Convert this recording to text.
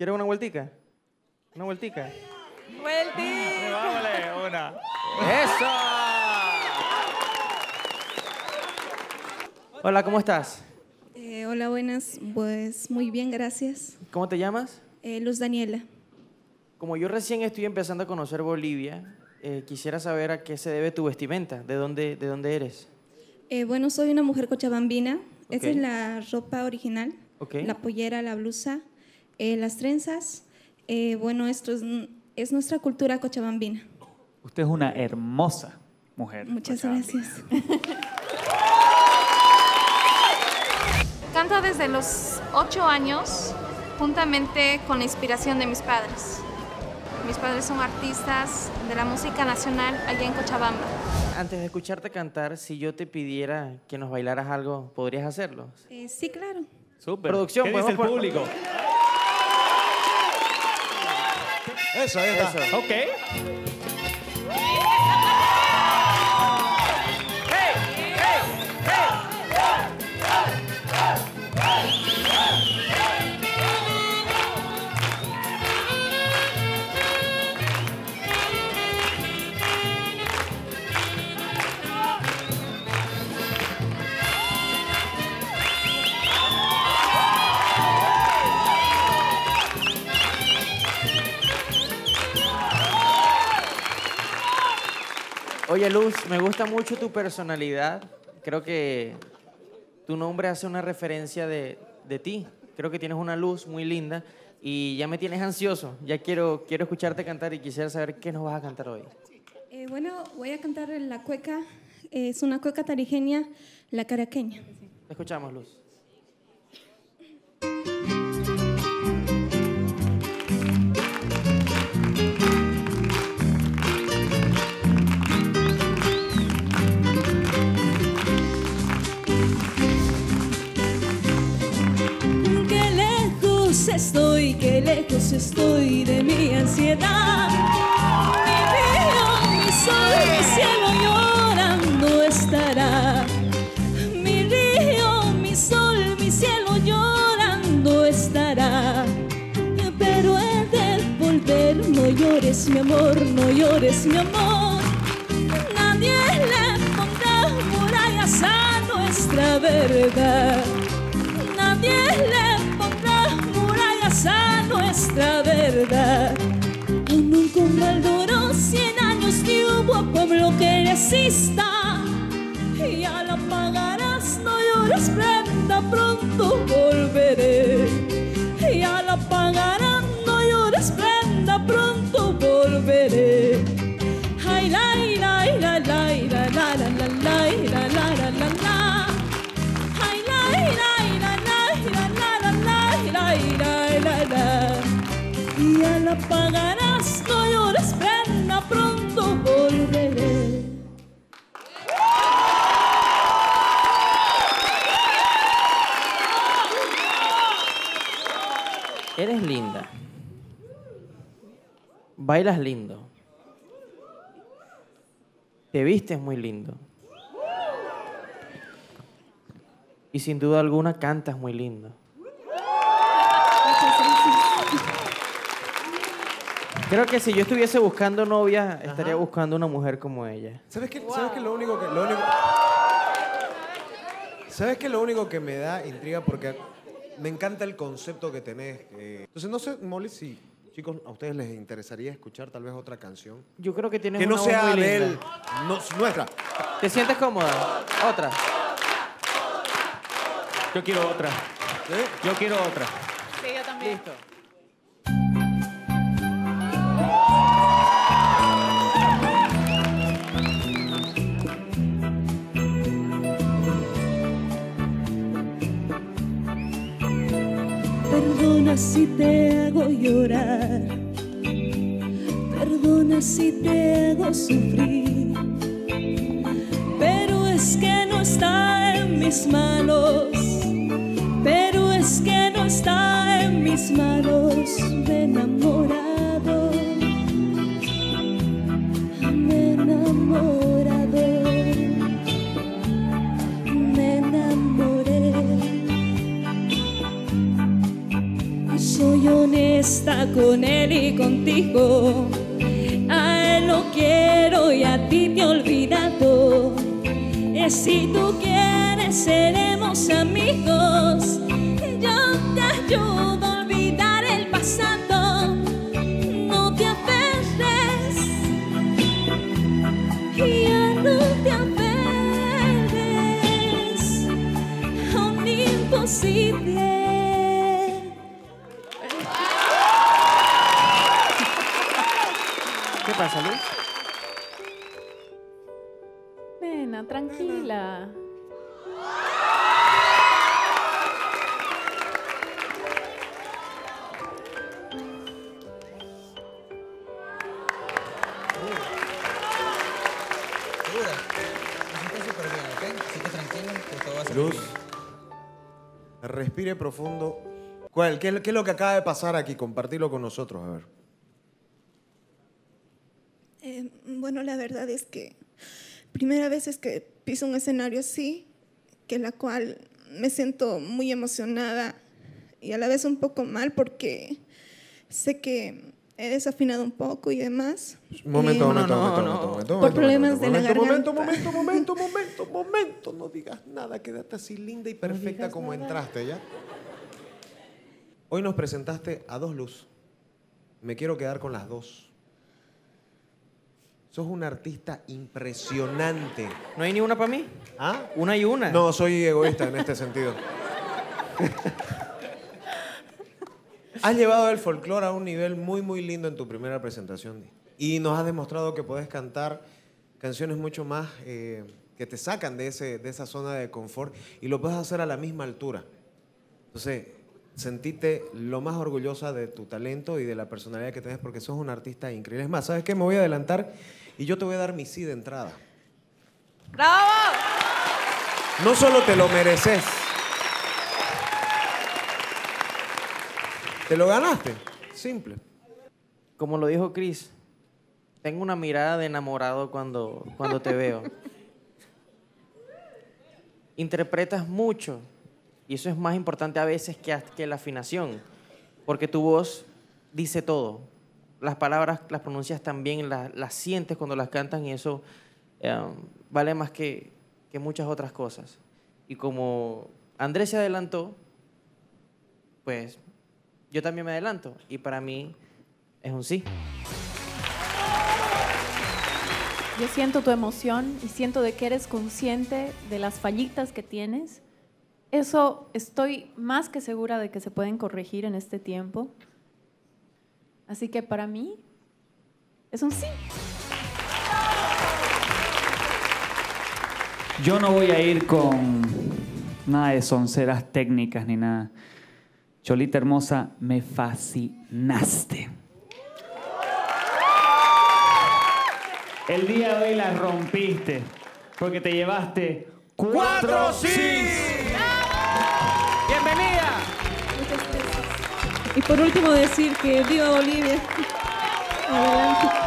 ¿Quieres una vueltica? ¿Una vueltica? ¡Vueltica! Vámonos, una. ¡Eso! Hola, ¿cómo estás? Hola, buenas. Pues muy bien, gracias. ¿Cómo te llamas? Luz Daniela. Como yo recién estoy empezando a conocer Bolivia, quisiera saber a qué se debe tu vestimenta. ¿De dónde eres? Bueno, soy una mujer cochabambina. Esta Ok. es la ropa original. Ok. La pollera, la blusa, las trenzas. Bueno, esto es nuestra cultura cochabambina. Usted es una hermosa mujer. Muchas cochabambina. gracias. Canto desde los 8 años, juntamente con la inspiración de mis padres. Mis padres son artistas de la música nacional allá en Cochabamba. Antes de escucharte cantar, si yo te pidiera que nos bailaras algo, ¿podrías hacerlo? Sí, claro. Súper. Producción, ¿Qué dice el podemos público? Eso, ahí está. Eso. Ok. Oye, Luz, me gusta mucho tu personalidad. Creo que tu nombre hace una referencia de ti. Creo que tienes una luz muy linda y ya me tienes ansioso. Ya quiero escucharte cantar y quisiera saber qué nos vas a cantar hoy. Bueno, voy a cantar la cueca. Es una cueca tarijeña, la caraqueña. Te escuchamos, Luz. Qué lejos estoy de mi ansiedad. Mi río, mi sol, mi cielo llorando estará. Mi río, mi sol, mi cielo llorando estará. Pero he de volver, no llores mi amor, no llores mi amor. Nadie le pondrá murallas a nuestra verdad. Nadie le a nuestra verdad. Nunca un Maldoro, 100 años ni hubo pueblo que resista. Ya la pagarás, no llores, prenda, pronto volveré. Ya la pagarás, no llores, prenda, pronto volveré. Ay, la, la, la, la, la, la, la, la, la, la, la, la, la. Ay, la, la, la, la, la, la, la, la, la. Y a la pagarás, no llores, prenda, pronto volveré. Eres linda. Bailas lindo. Te vistes muy lindo. Y sin duda alguna cantas muy lindo. Creo que si yo estuviese buscando novia, estaría buscando una mujer como ella. ¿Sabes qué? ¿Sabes qué? Lo único que me da intriga, porque me encanta el concepto que tenés. Entonces, no sé, Molly, si, chicos, a ustedes les interesaría escuchar tal vez otra canción. Yo creo que tienes Que una no voz sea muy de linda. él, no, nuestra. ¿Te sientes cómoda? Otra. Yo quiero otra. ¿Sí? Yo quiero otra. Sí, yo también. Listo. Perdona si te hago llorar, perdona si te hago sufrir, pero es que no está en mis manos, pero es que no está en mis manos. Me he enamorado, me he enamorado, me enamoré. Soy honesta está con él y contigo. A él lo quiero y a ti te he olvidado. Si tú quieres seremos amigos. Yo te ayudo a olvidar el pasado. No te aferres, ya no te aferres a un imposible. ¿Qué pasa, Luz? Nena, tranquila. Segura. Me siento súper bien, ¿ok? Así que tranquila, que todo va a salir Luz, bien. respire profundo. ¿Qué es lo que acaba de pasar aquí? Compartirlo con nosotros, a ver. Bueno, la verdad es que primera vez es que piso un escenario así, que la cual me siento muy emocionada y a la vez un poco mal porque sé que he desafinado un poco y demás. Momento. Por problemas de la garganta. Momento. No digas nada, quédate así linda y perfecta como entraste, ¿ya? Hoy nos presentaste a dos Luz. Me quiero quedar con las dos. Sos una artista impresionante. ¿No hay ni una para mí? ¿Ah? Una y una. No, soy egoísta en este sentido. Has llevado el folclore a un nivel muy, muy lindo en tu primera presentación. Y nos has demostrado que puedes cantar canciones mucho más que te sacan de esa zona de confort y lo puedes hacer a la misma altura. Entonces, sentite lo más orgullosa de tu talento y de la personalidad que tienes porque sos una artista increíble. Es más, ¿sabes qué? Me voy a adelantar y yo te voy a dar mi sí de entrada. ¡Bravo! No solo te lo mereces, te lo ganaste. Simple. Como lo dijo Chris, tengo una mirada de enamorado cuando te veo. Interpretas mucho y eso es más importante a veces que la afinación, porque tu voz dice todo. Las palabras las pronuncias también, las sientes cuando las cantan y eso vale más que muchas otras cosas. Y como Andrés se adelantó, pues yo también me adelanto y para mí es un sí. Yo siento tu emoción y siento de que eres consciente de las fallitas que tienes. Eso estoy más que segura de que se pueden corregir en este tiempo. Así que para mí es un sí. Yo no voy a ir con nada de sonceras técnicas ni nada. Cholita hermosa, me fascinaste. El día de hoy la rompiste porque te llevaste 4 sí. ¡Bienvenida! Y por último decir que viva Bolivia. Adelante.